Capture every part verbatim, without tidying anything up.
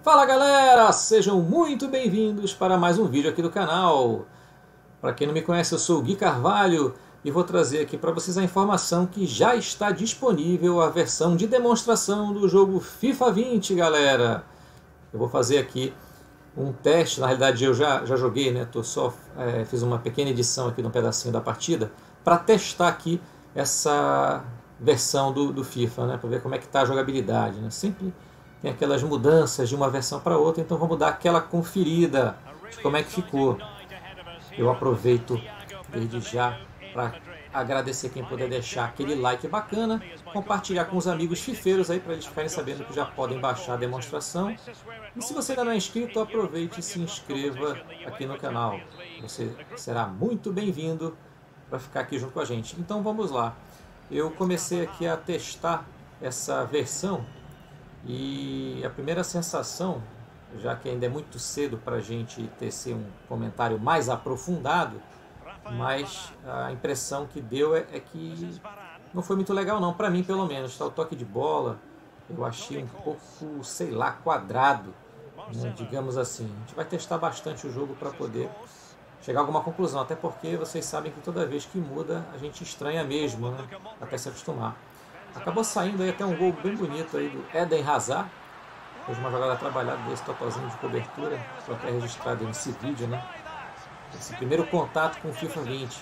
Fala galera, sejam muito bem-vindos para mais um vídeo aqui do canal. Para quem não me conhece, eu sou o Gui Carvalho e vou trazer aqui para vocês a informação que já está disponível a versão de demonstração do jogo FIFA vinte, galera. Eu vou fazer aqui um teste, na realidade eu já, já joguei, né? Tô só, é, fiz uma pequena edição aqui de um pedacinho da partida para testar aqui essa versão do, do FIFA, né? Para ver como é que está a jogabilidade, né? Sempre tem aquelas mudanças de uma versão para outra, então vamos dar aquela conferida de como é que ficou. Eu aproveito desde já para agradecer quem puder deixar aquele like bacana, compartilhar com os amigos fifeiros aí para eles ficarem sabendo que já podem baixar a demonstração. E se você ainda não é inscrito, aproveite e se inscreva aqui no canal. Você será muito bem-vindo para ficar aqui junto com a gente. Então vamos lá. Eu comecei aqui a testar essa versão. E a primeira sensação, já que ainda é muito cedo para a gente tecer um comentário mais aprofundado, mas a impressão que deu é, é que não foi muito legal não, para mim pelo menos. Tá, o toque de bola eu achei um pouco, sei lá, quadrado, né, digamos assim. A gente vai testar bastante o jogo para poder chegar a alguma conclusão, até porque vocês sabem que toda vez que muda a gente estranha mesmo, né, até se acostumar. Acabou saindo aí até um gol bem bonito aí do Eden Hazard. Fez uma jogada trabalhada desse totalzinho de cobertura. Estou até registrado nesse vídeo, né? Esse primeiro contato com o FIFA vinte.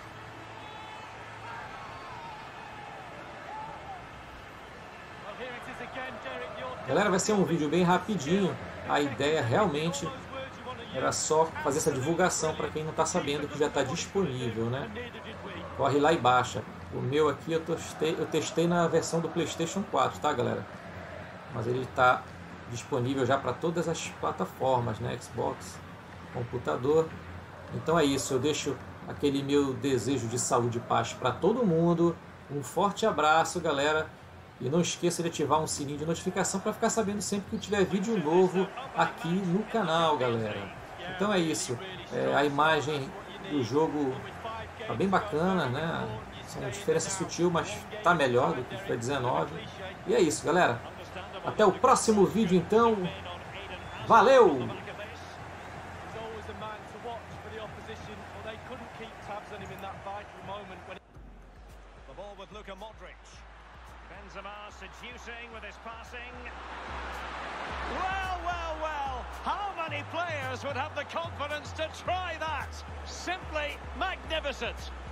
Galera, vai ser um vídeo bem rapidinho. A ideia realmente era só fazer essa divulgação para quem não está sabendo que já está disponível, né? Corre lá e baixa. O meu aqui eu testei, eu testei na versão do PlayStation quatro, tá galera? Mas ele está disponível já para todas as plataformas, né? Xbox, computador. Então é isso, eu deixo aquele meu desejo de saúde e paz para todo mundo. Um forte abraço, galera. E não esqueça de ativar um sininho de notificação para ficar sabendo sempre que tiver vídeo novo aqui no canal, galera. Então é isso. É, a imagem do jogo tá bem bacana, né? Uma diferença sutil, mas tá melhor do que o FIFA dezenove. E é isso, galera. Até o próximo vídeo, então. Valeu! Well, well, well, how many players would have the confidence to try that? Simply magnificent.